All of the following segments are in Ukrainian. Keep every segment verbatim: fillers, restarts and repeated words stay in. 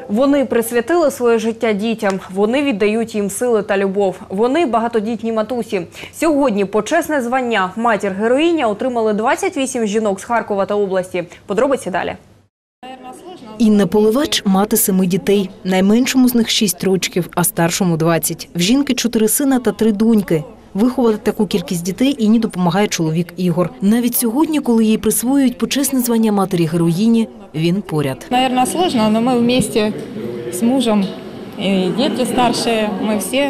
Вони присвятили своє життя дітям, вони віддають їм сили та любов. Вони багатодітні матусі. Сьогодні почесне звання «Матір-героїня» отримали двадцять вісім жінок з Харкова та області. Подробиці далі. Інна Поливач – мати семи дітей. Найменшому з них шість років, а старшому – двадцять. В жінки чотири сина та три доньки. Виховати таку кількість дітей Інні допомагає чоловік Ігор. Навіть сьогодні, коли їй присвоюють почесне звання матері-героїні, він поряд. Наверное, сложно, але ми вместе з мужем, і діти старші, ми всі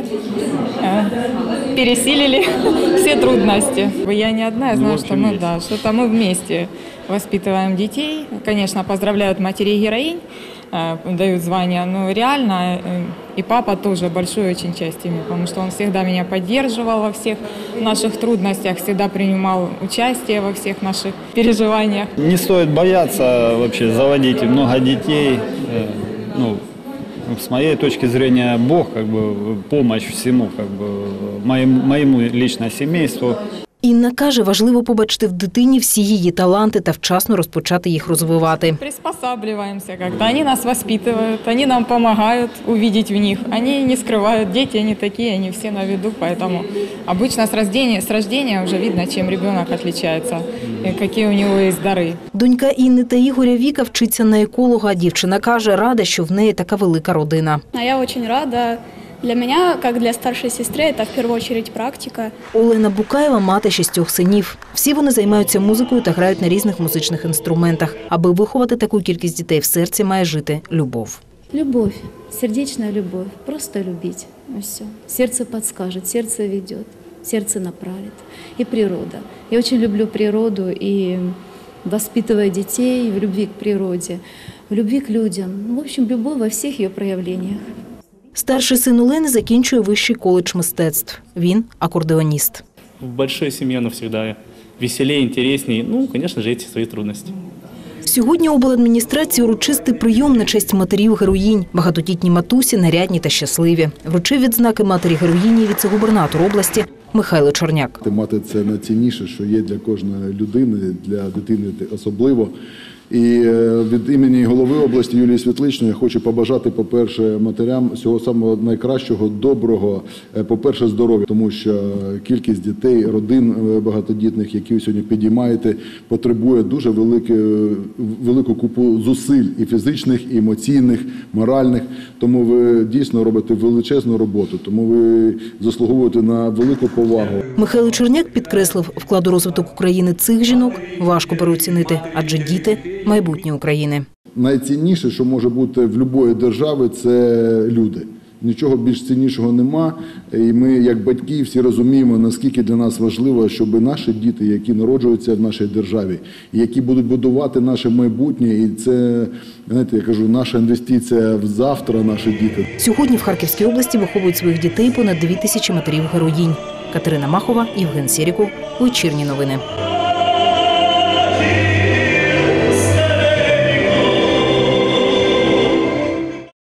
пересилили всі трудності. Я не одна, я знаю, що ми, да, что мы вместе воспитываем детей. Конечно, поздравляют матерей-героинь, дают звания, но реально и папа тоже большой очень частью, потому что он всегда меня поддерживал во всех наших трудностях, всегда принимал участие во всех наших переживаниях. Не стоит бояться вообще заводить много детей. Ну, с моей точки зрения, Бог как бы помощь всему, как бы моему, моему лично семейству. Інна каже, важливо побачити в дитині всі її таланти та вчасно розпочати їх розвивати. Приспосабливаемся как-то. Они нас воспитывают, они нам помогают увидеть в них. Они не скрывают, дети они такие, они все на виду, поэтому обычно с рождения, с рождения уже видно, чем ребенок отличается, какие у него есть дары. Донька Інни та Ігоря Віка вчиться на еколога. Дівчина каже, рада, що в неї така велика родина. Я очень рада. Для меня, как для старшей сестры, это в первую очередь практика. Олена Букаєва – мати шістьох синів. Всі вони займаються музикою та грають на різних музичних інструментах. Аби виховати таку кількість дітей, в серці має жити любов. Любовь, сердечная любовь, просто любить. И все. Сердце подскажет, сердце ведет, сердце направит. И природа. Я очень люблю природу и воспитывая детей в любви к природе, в любви к людям. В общем, любовь во всех ее проявлениях. Старший син Олени закінчує вищий коледж мистецтв. Він – акордеоніст. В большой семье, но всегда веселее, интереснее. Ну, конечно же, эти свои трудности. Сьогодні обладміністрації урочистий прийом на честь матерів-героїнь. Багатодітні матусі нарядні та щасливі. Вручив відзнаки матері-героїні віце-губернатор області Михайло Чорняк. Мати – це найцінніше, що є для кожної людини, для дитини особливо. І від імені голови області Юлії Світличної я хочу побажати, по-перше, матерям всього самого найкращого, доброго, по-перше, здоров'я. Тому що кількість дітей, родин багатодітних, які ви сьогодні підіймаєте, потребує дуже велику, велику купу зусиль і фізичних, і емоційних, моральних. Тому ви дійсно робите величезну роботу, тому ви заслуговуєте на велику повагу. Михайло Чорняк підкреслив, вклад у розвиток України цих жінок важко переоцінити, адже діти – майбутнє України. Найцінніше, що може бути в будь-якій державі, це люди. Нічого більш ціннішого нема. І ми, як батьки, всі розуміємо, наскільки для нас важливо, щоб наші діти, які народжуються в нашій державі, які будуть будувати наше майбутнє, і це, знаєте, я кажу, наша інвестиція в завтра, наші діти. Сьогодні в Харківській області виховують своїх дітей понад дві тисячі матерів-героїнь. Катерина Махова, Євген Сєріков. Вечірні новини.